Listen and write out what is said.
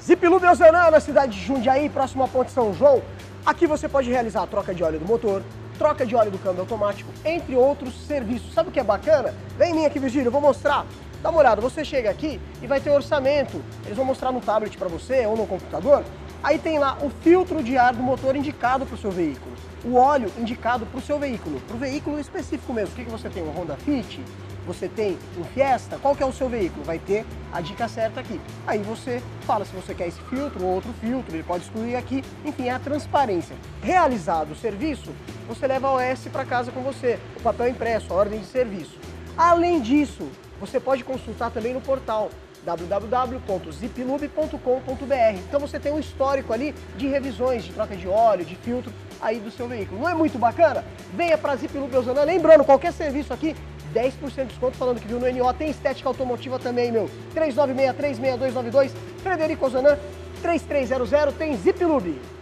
Zipilube Ozanã, na cidade de Jundiaí, próximo à Ponte São João. Aqui você pode realizar a troca de óleo do motor, troca de óleo do câmbio automático, entre outros serviços. Sabe o que é bacana? Vem em mim aqui, Virgílio, eu vou mostrar. Dá uma olhada, você chega aqui e vai ter orçamento. Eles vão mostrar no tablet para você ou no computador. Aí tem lá o filtro de ar do motor indicado para o seu veículo. O óleo indicado para o seu veículo, para o veículo específico mesmo. O que você tem? Um Honda Fit? Você tem um Fiesta? Qual que é o seu veículo? Vai ter a dica certa aqui. Aí você fala se você quer esse filtro ou outro filtro, ele pode excluir aqui. Enfim, é a transparência. Realizado o serviço, você leva a OS para casa com você, o papel impresso, a ordem de serviço. Além disso, você pode consultar também no portal www.zipilube.com.br. Então você tem um histórico ali de revisões, de troca de óleo, de filtro aí do seu veículo. Não é muito bacana? Venha para Zipilube Ozanã. Lembrando, qualquer serviço aqui, 10% de desconto, falando que viu no NO. Tem estética automotiva também, meu. 3963-6292, Frederico Ozanã, 3300, tem Zipilube.